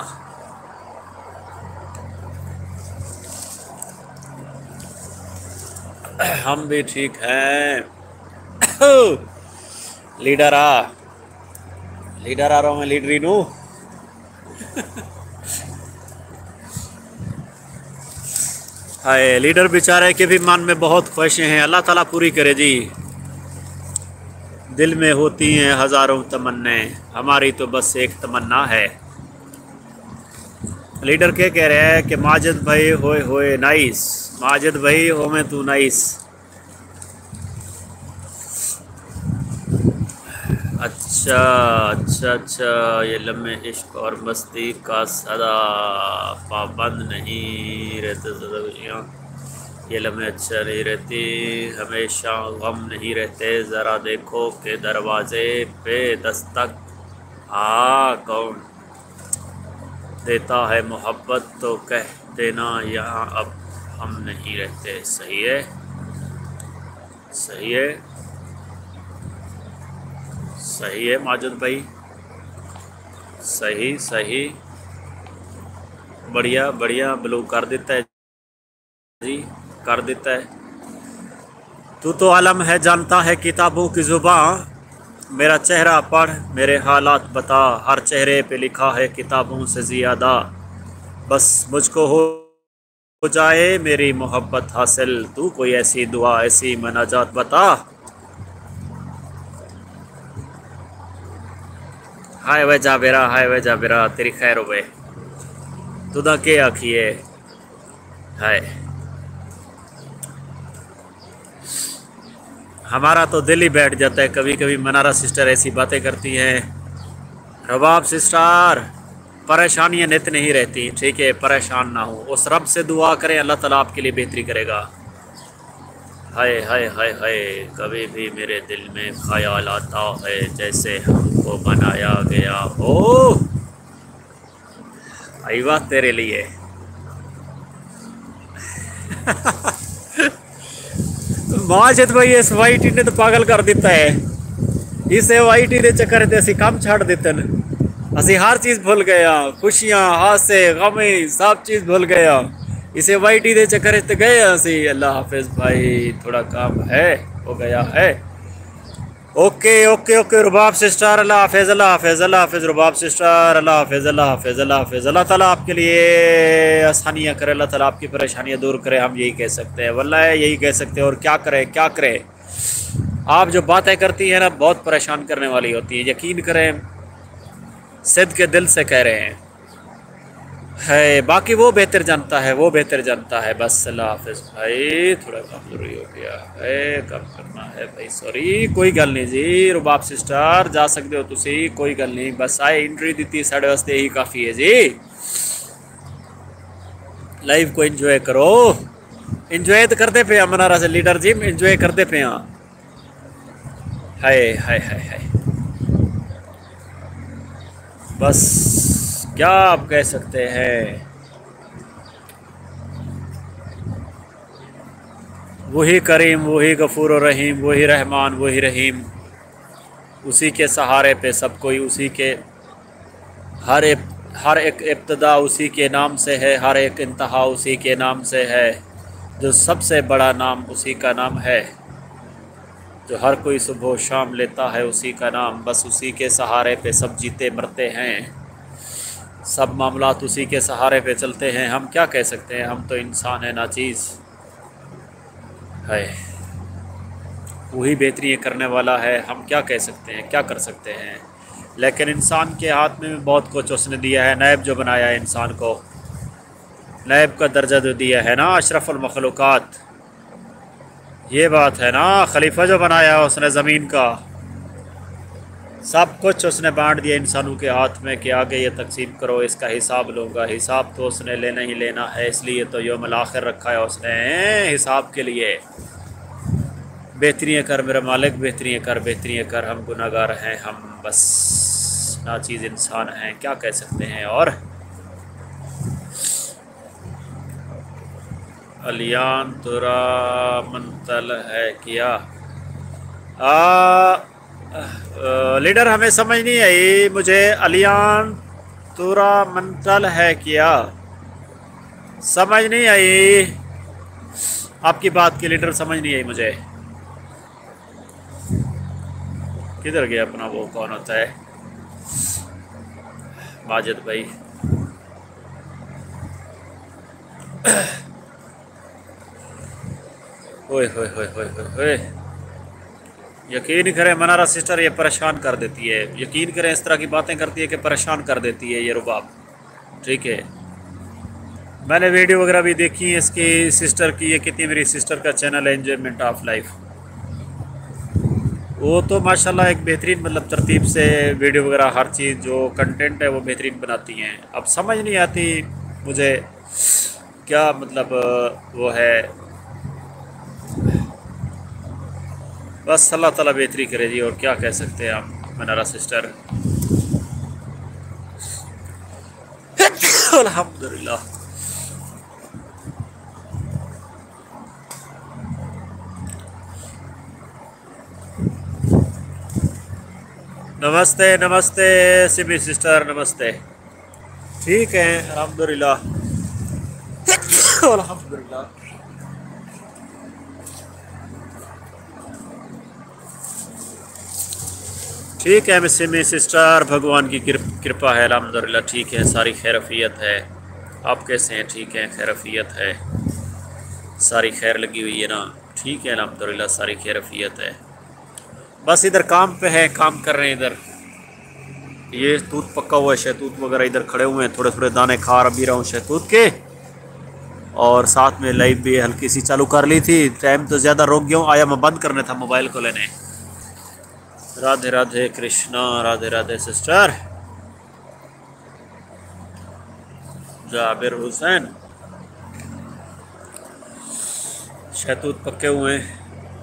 हम भी ठीक हैं। लीडर आ लीडर आ रहा हूँ मैं लीडरी नू। हाय लीडर बेचारे के भी मन में बहुत ख्वाहिशें हैं, अल्लाह ताला पूरी करे जी। दिल में होती हैं हज़ारों तमन्ने, हमारी तो बस एक तमन्ना है। लीडर क्या कह रहे हैं कि माजिद भाई होए होए नाइस, माजिद भाई हो में तू नाइस। अच्छा अच्छा अच्छा, ये लम्हे इश्क और मस्ती का सदा पाबंद नहीं रहते ज़्यादा खुशियाँ, ये लम्हे अच्छा नहीं रहती, हमेशा गम नहीं रहते, ज़रा देखो के दरवाज़े पे दस्तक हाँ कौन देता है मोहब्बत, तो कह देना यहाँ अब हम नहीं रहते। सही है, सही है, सही है माजिद भाई, सही सही, बढ़िया बढ़िया, ब्लू कर देता है जी, कर देता है। तू तो आलम है, जानता है किताबों की ज़ुबान, मेरा चेहरा पढ़, मेरे हालात बता, हर चेहरे पे लिखा है किताबों से ज़्यादा, बस मुझको हो हो जाए मेरी मोहब्बत हासिल, तू कोई ऐसी दुआ ऐसी मनाजात बता। हाय वे जाबेरा, हाय वे जाबेरा, तेरी खैर हो वे, तुदा के आखिए। हाय, हमारा तो दिल ही बैठ जाता है कभी कभी, मनारा सिस्टर ऐसी बातें करती हैं। रबाब सिस्टर, परेशानियां नित नहीं रहती, ठीक है, परेशान ना हो, उस रब से दुआ करें, अल्लाह ताला आपके लिए बेहतरी करेगा। हाय हाय हाय हाय, कभी भी मेरे दिल में ख्याल आता है जैसे हमको बनाया गया हो। आई बात तेरे लिए। माजिद भाई, इस वाइटी ने तो पागल कर देता है, इसे वाइटी के चक्कर ते असी काम छाड़ देते न, असी हर चीज़ भूल गया, खुशियाँ हासे गमे सब चीज़ भूल गया, इसे वाइटी के चक्कर ते गए असी। अल्लाह हाफिज भाई, थोड़ा काम है, हो गया है। Okay okay okay Rubab sister, अल्लाह हाफिज, अल्लाह हाफिज, अल्लाह हाफिज रुबाब सिस्टर, अल्लाह हाफिज, अल्लाह हाफिज, अल्लाह हाफिज, अल्लाह ताला आपके लिए आसानियाँ करे, अल्लाह ताला आपकी परेशानियाँ दूर करे, हम यही कह सकते हैं, वल्लाह यही कह सकते हैं। और क्या करें क्या करें, आप जो बातें करती हैं ना बहुत परेशान करने वाली होती है, यकीन करें, सिद्ध के दिल से कह रहे हैं है, बाकी वो बेहतर जानता है, वो बेहतर जानता है। बस अल्लाह हाफिज भाई, थोड़ा काम जरूरी हो गया है, काम करना है भाई, सॉरी, कोई गल नहीं जी, रुबाब सिस्टर जा सकते हो तुसी, कोई गल नहीं, बस आए एंट्री दी साढ़े वास्ते यही काफ़ी है जी। लाइव को इंजॉय करो, इंजॉय तो करते पे मनारा से लीडर जी, इंजॉय करते पे। हाय हाय हाय हाय, बस क्या आप कह सकते हैं, वही करीम, वही गफूर रहीम, वही रहमान, वही रहीम, उसी के सहारे पे सब कोई, उसी के हर एक हर एक इब्तदा उसी के नाम से है, हर एक इंतहा उसी के नाम से है, जो सबसे बड़ा नाम उसी का नाम है, जो हर कोई सुबह शाम लेता है उसी का नाम, बस उसी के सहारे पे सब जीते मरते हैं, सब मामलात उसी के सहारे पे चलते हैं। हम क्या कह सकते हैं, हम तो इंसान है नाचीज़ है, वही बेहतरी करने वाला है, हम क्या कह सकते हैं, क्या कर सकते हैं। लेकिन इंसान के हाथ में भी बहुत कुछ उसने दिया है, नायब जो बनाया है इंसान को, नायब का दर्जा जो दिया है ना, अशरफुल मखलूक़ात, ये बात है ना, खलीफा जो बनाया है उसने ज़मीन का, सब कुछ उसने बांट दिया इंसानों के हाथ में कि आगे ये तकसीम करो, इसका हिसाब लूँगा। हिसाब तो उसने लेना ही लेना है, इसलिए तो यौमुल आखिर रखा है उसने हिसाब के लिए। बेहतरियाँ कर मेरा मालिक, बेहतरियाँ कर, बेहतरियाँ कर, हम गुनाहगार हैं, हम बस नाचीज़ इंसान हैं, क्या कह सकते हैं। और अलियान तुरा मंतल है किया, आ, आ, लीडर हमें समझ नहीं आई, मुझे अलियान तुरा मंतल है किया, समझ नहीं आई आपकी बात की लीडर, समझ नहीं आई मुझे, किधर गया अपना वो कौन होता है माजिद भाई। ओए होए होए होए होए होए, यकीन करें मनारा सिस्टर ये परेशान कर देती है, यकीन करें इस तरह की बातें करती है कि परेशान कर देती है ये रुबाब, ठीक है। मैंने वीडियो वगैरह भी देखी है इसकी सिस्टर की, ये कितनी मेरी सिस्टर का चैनल है एंजॉयमेंट ऑफ लाइफ, वो तो माशाल्लाह एक बेहतरीन मतलब तरतीब से वीडियो वगैरह हर चीज़ जो कंटेंट है वो बेहतरीन बनाती हैं। अब समझ नहीं आती मुझे क्या मतलब अ, वो है। बस अल्लाह ताला बेहतरी करे जी, और क्या कह सकते हैं आप मनारा सिस्टर। अल्हम्दुलिल्लाह। नमस्ते नमस्ते सिमी सिस्टर, नमस्ते। ठीक है अल्हम्दुलिल्लाह। अल्हम्दुलिल्लाह। ठीक है सिमी सिस्टर, भगवान की कृप- कृपा है अल्हम्दुलिल्लाह। ठीक है, सारी खैरफियत है। आप कैसे हैं? ठीक है, खैरफियत है, सारी खैर लगी हुई है ना। ठीक है अल्हम्दुलिल्लाह, सारी खैरफियत है। बस इधर काम पे है, काम कर रहे हैं इधर। ये तूत पक्का हुआ है, शहतूत वगैरह इधर खड़े हुए हैं, थोड़े थोड़े दाने खा भी रहा हूँ शहतूत के। और साथ में लाइव भी हल्की सी चालू कर ली थी। टाइम तो ज़्यादा रोक गया हूँ, आया मैं बंद करने था मोबाइल को लेने। राधे राधे कृष्णा, राधे राधे सिस्टर। जाबिर हुसैन, शहतूत पक्के हुए हैं।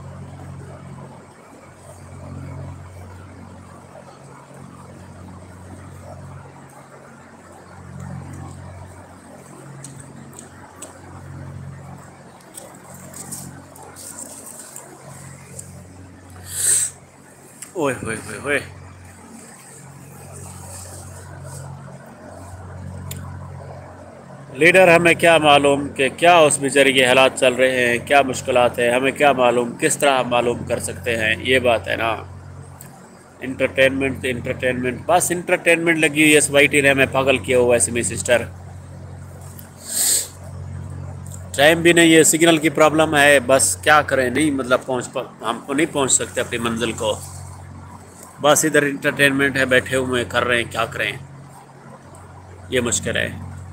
ओए होए होए होए। लीडर, हमें क्या मालूम कि क्या उस बेचारी के हालात चल रहे हैं, क्या मुश्किलात है, हमें क्या मालूम, किस तरह हम मालूम कर सकते हैं? ये बात है ना। इंटरटेनमेंट तो इंटरटेनमेंट, बस इंटरटेनमेंट लगी हुई है। एस वाई टी ने हमें पागल किया हुआ है सिमी सिस्टर। टाइम भी नहीं है, सिग्नल की प्रॉब्लम है, बस क्या करें, नहीं मतलब पहुंच पा हमको नहीं पहुंच सकते अपनी मंजिल को। बस इधर इंटरटेनमेंट है, बैठे हुए कर रहे हैं, क्या करें, ये मुश्किल है।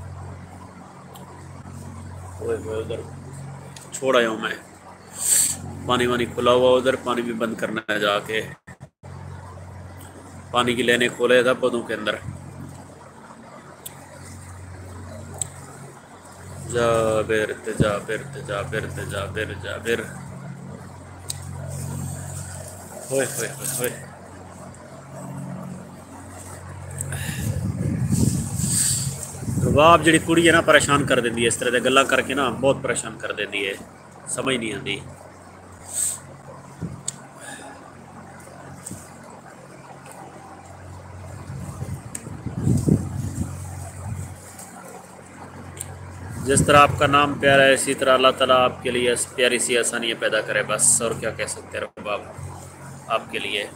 ओए ओए, उधर छोड़ आया हूँ मैं। पानी वानी खुला हुआ उधर, पानी भी बंद करना है जाके। पानी की लेने खोले था पौधों के अंदर। जाबिर जाबिर जाबिर जाबिर जाबिर। होए होए होए होए। रबाब जी कुड़ी है ना, परेशान कर देती है इस तरह से गल्ला करके ना, बहुत परेशान कर देती है, समझ नहीं आती। जिस तरह आपका नाम प्यारा है, इसी तरह अल्लाह ताला आपके लिए प्यारी सी आसानियाँ पैदा करे, बस और क्या कह सकते हैं रबाब आपके लिए।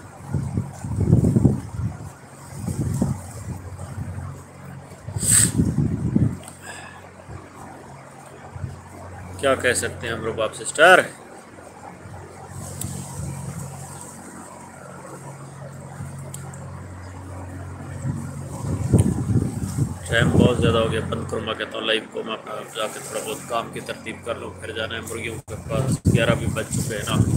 क्या कह सकते हैं हम रबाब सिस्टर। टाइम बहुत ज़्यादा हो गया, बंद करूँ मैं कहता हूँ लाइव को। मैं अपना जाके थोड़ा बहुत काम की तरतीब कर लूँ, फिर जाना है मुर्गियों के पास। ग्यारह भी बज चुके हैं ना।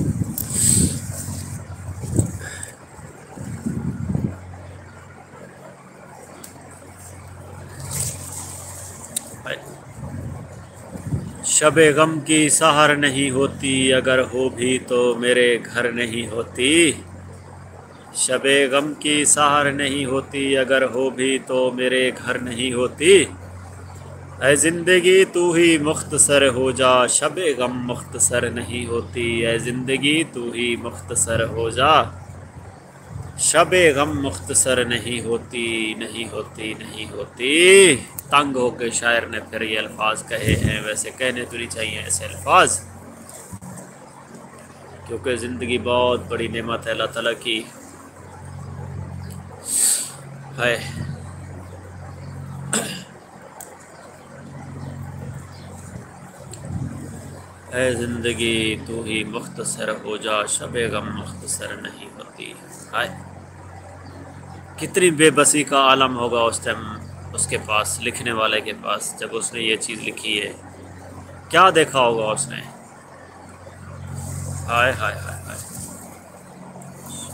शबे गम की सहर नहीं होती, अगर हो भी तो मेरे घर नहीं होती। शबे गम की सहर नहीं होती, अगर हो भी तो मेरे घर नहीं होती। ऐ ज़िंदगी तू ही मुख्तसर हो जा, शबे गम मुख्तसर नहीं होती। ऐ ज़िंदगी तू ही मुख्तसर हो जा, शबे गम मुख्तसर नहीं होती, नहीं होती, नहीं होती। तंग होकर शायर ने फिर ये अल्फाज कहे हैं, वैसे कहने तो नहीं चाहिए ऐसे अल्फाज, क्योंकि ज़िंदगी बहुत बड़ी नेमत है अल्लाह ताला की है। है ज़िंदगी तू ही मुख्तसर हो जा, शबे गम मुख्तसर नहीं होती। हाय, कितनी बेबसी का आलम होगा उस टाइम उसके पास, लिखने वाले के पास, जब उसने ये चीज़ लिखी है। क्या देखा होगा उसने। हाय हाय हाय हाय।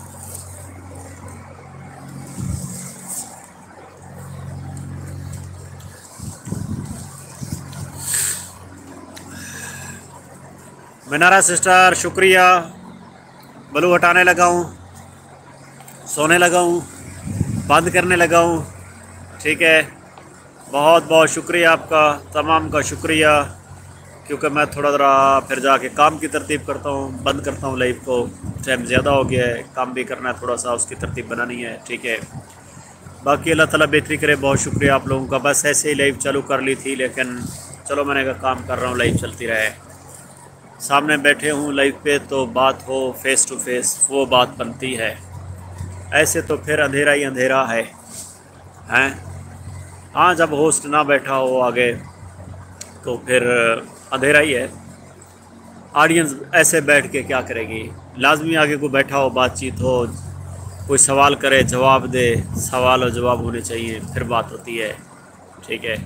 मिनारा सिस्टर शुक्रिया। ब्लू हटाने लगा हूँ, सोने लगा हूँ, बंद करने लगा हूँ। ठीक है, बहुत बहुत शुक्रिया आपका, तमाम का शुक्रिया। क्योंकि मैं थोड़ा ज़रा फिर जाके काम की तरतीब करता हूँ, बंद करता हूँ लाइव को। टाइम ज़्यादा हो गया है, काम भी करना है, थोड़ा सा उसकी तरतीब बनानी है। ठीक है, बाकी अल्लाह ताला बेहतरी करे। बहुत शुक्रिया आप लोगों का। बस ऐसे ही लाइव चालू कर ली थी, लेकिन चलो मैंने कहा काम कर रहा हूँ, लाइव चलती रहे। सामने बैठे हूँ लाइव पे तो बात हो फेस टू फेस, वो बात बनती है। ऐसे तो फिर अंधेरा ही अंधेरा है हैं। हाँ, जब होस्ट ना बैठा हो आगे तो फिर अंधेरा ही है। ऑडियंस ऐसे बैठ के क्या करेगी? लाजमी आगे को बैठा हो, बातचीत हो, कोई सवाल करे जवाब दे, सवाल और जवाब होने चाहिए, फिर बात होती है। ठीक है,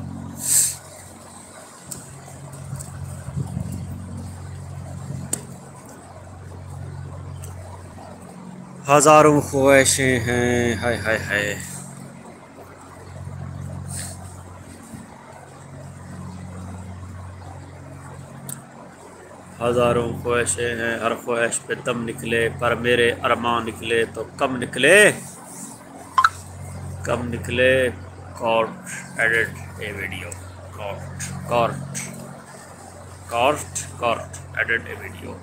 हज़ारों ख्वाहिशें हैं, हाय हाय हाय। हज़ारों ख्वाहिशें हैं, हर ख्वाहिश पे दम निकले, पर मेरे अरमान निकले तो कम निकले, कम निकले। Court edit a video, court court court court edit a video.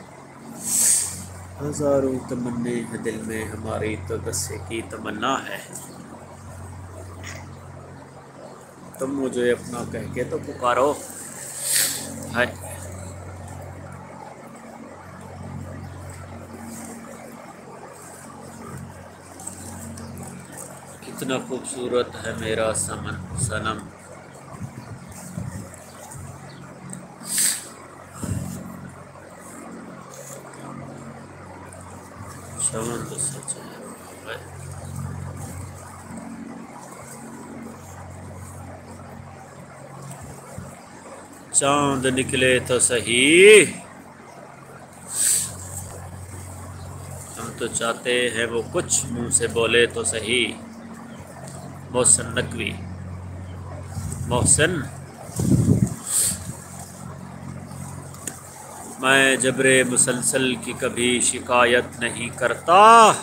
हज़ारों तमन्ने हैं दिल में हमारी, तो दस्से की तमन्ना है। तुम मुझे अपना कह के तो पुकारो। हाय, कितना खूबसूरत है मेरा समन सनम। शवन तो सच है। चांद निकले तो सही, हम तो चाहते हैं वो कुछ मुंह से बोले तो सही। मोहसिन नकवी, मोहसिन। मैं जबरे मुसलसल की कभी शिकायत नहीं करता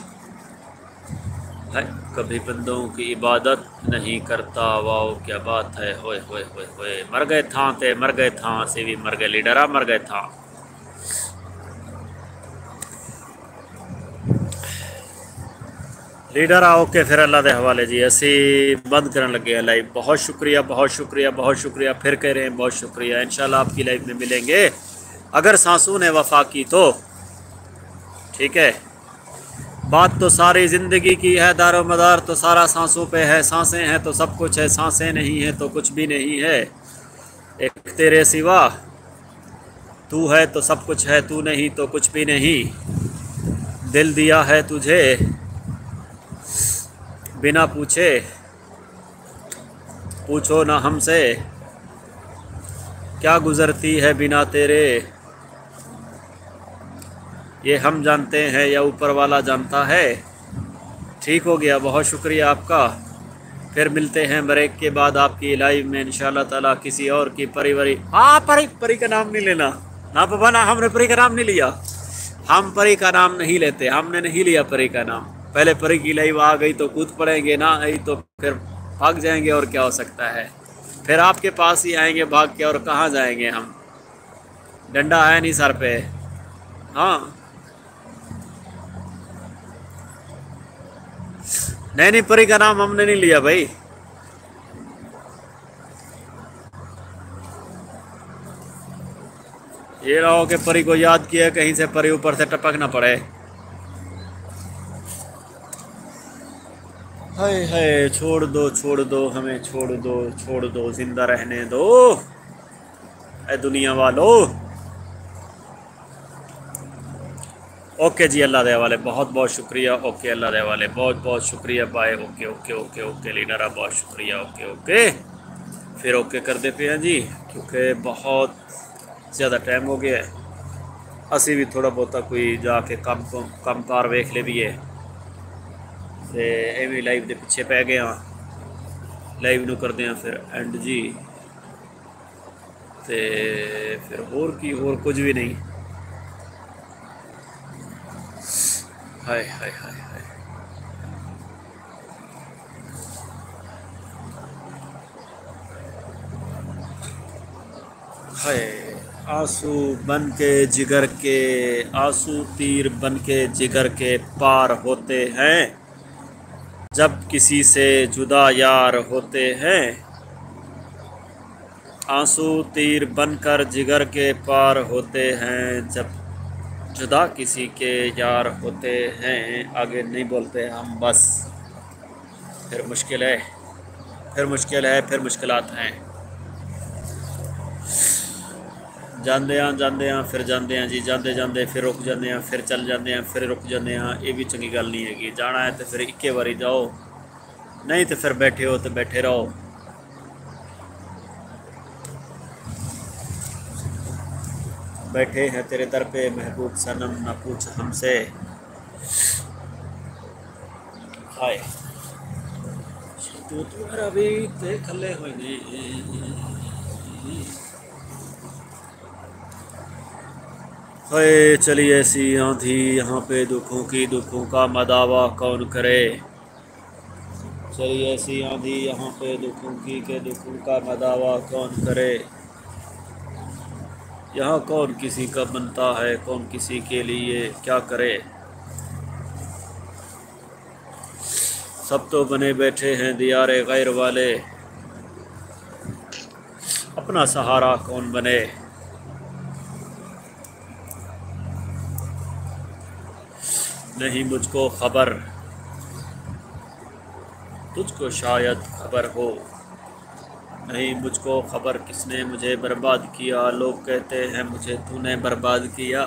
है, कभी बंदों की इबादत नहीं करता। वाओ क्या बात है, होए होए होए होए। मर गए था ते मर गए था से भी मर गए, लीडरा मर गए था। लीडर आओ के फिर अल्लाह के हवाले जी। असी बंद करने लगे हैं लाइव। बहुत शुक्रिया, बहुत शुक्रिया, बहुत शुक्रिया। फिर कह रहे हैं बहुत शुक्रिया। इंशाल्लाह आपकी लाइव में मिलेंगे, अगर सांसों ने वफा की तो। ठीक है, बात तो सारी ज़िंदगी की है, दारो मदार तो सारा सांसों पे है। सांसें हैं तो सब कुछ है, सांसें नहीं है तो कुछ भी नहीं है। एक तेरे सिवा तू है तो सब कुछ है, तू नहीं तो कुछ भी नहीं। दिल दिया है तुझे बिना पूछे, पूछो ना हमसे क्या गुज़रती है बिना तेरे। ये हम जानते हैं या ऊपर वाला जानता है। ठीक हो गया, बहुत शुक्रिया आपका। फिर मिलते हैं ब्रेक के बाद आपकी लाइव में इंशाल्लाह ताला किसी और की परी वरी। हाँ, परी परी का नाम नहीं लेना ना पापा ना, हमने परी का नाम नहीं लिया। हम परी का नाम नहीं लेते, हमने नहीं लिया परी का नाम। पहले परी की लाइव आ गई तो कूद पड़ेंगे, ना आई तो फिर भाग जाएंगे, और क्या हो सकता है। फिर आपके पास ही आएंगे भाग के, और कहाँ जाएंगे हम। डंडा है नहीं सर पे। हाँ, नहीं नहीं, परी का नाम हमने नहीं लिया भाई। ये रहो कि परी को याद किया, कहीं से परी ऊपर से टपक ना पड़े। हाय हाय, छोड़ दो छोड़ दो हमें, छोड़ दो छोड़ दो, जिंदा रहने दो ए दुनिया वालों। ओके जी, अल्लाह दे वाले, बहुत बहुत शुक्रिया। ओके, अल्लाह दे वाले, बहुत बहुत शुक्रिया। Bye. Okay okay okay okay leader, बहुत शुक्रिया। ओके ओके, फिर ओके कर देते हैं जी, क्योंकि बहुत ज़्यादा टाइम हो गया है। असी भी थोड़ा बहुता कोई जाके कम कम कार वेख ले भी है, तो एवं लाइव के पिछे पै गए हाँ। लाइव नू करते हैं फिर एंड जी, तो फिर होर की होर कुछ भी नहीं। हाय हाय हाय हाय हाय। आंसू बन के जिगर के, आंसू तीर बन के जिगर के पार होते हैं जब किसी से जुदा यार होते हैं। आंसू तीर बनकर जिगर के पार होते हैं जब जुदा किसी के यार होते हैं। आगे नहीं बोलते हम बस। फिर मुश्किल है, फिर मुश्किल है, फिर मुश्किलात हैं। ਜਾਂਦੇ ਆ ਜਾਂਦੇ ਆ ਫਿਰ ਜਾਂਦੇ ਆ ਜੀ, ਜਾਂਦੇ ਜਾਂਦੇ ਫਿਰ ਰੁਕ ਜਾਂਦੇ ਆ, ਫਿਰ ਚੱਲ ਜਾਂਦੇ ਆ, ਫਿਰ ਰੁਕ ਜਾਂਦੇ ਆ। ਇਹ ਵੀ ਚੰਗੀ ਗੱਲ ਨਹੀਂ ਹੈਗੀ। ਜਾਣਾ ਹੈ ਤੇ ਫਿਰ ਇੱਕੇ ਵਾਰੀ ਜਾਓ, नहीं तो फिर बैठे हो तो बैठे रहो। बैठे हैं तेरे दर पे महबूब सनम, ना पूछ हमसे। हाय तू तुम्हारा भी देख ले हुए हाय। चली ऐसी आंधी यहाँ पे दुखों की, दुखों का मदावा कौन करे। चली ऐसी आंधी यहाँ पे दुखों की के दुखों का मदावा कौन करे। यहाँ कौन किसी का बनता है, कौन किसी के लिए क्या करे। सब तो बने बैठे हैं दियारे गैर वाले, अपना सहारा कौन बने। नहीं मुझको खबर, तुझको शायद खबर हो। नहीं मुझको खबर किसने मुझे बर्बाद किया। लोग कहते हैं मुझे तूने बर्बाद किया।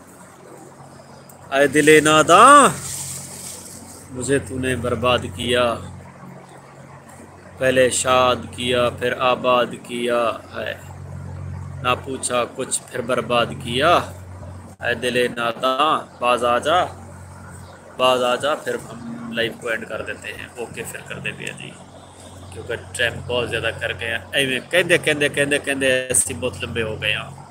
ऐ दिले नादा मुझे तूने बर्बाद किया। पहले शाद किया फिर आबाद किया है, ना पूछा कुछ फिर बर्बाद किया। ऐ दिले नादा बाज आजा, बाज आजा। फिर हम लाइव को एंड कर देते हैं। ओके फिर कर दे भैया जी, क्योंकि टाइम बहुत ज़्यादा कर गया। एवं कहते कहते कहते कहते ऐसी बहुत लंबे हो गए।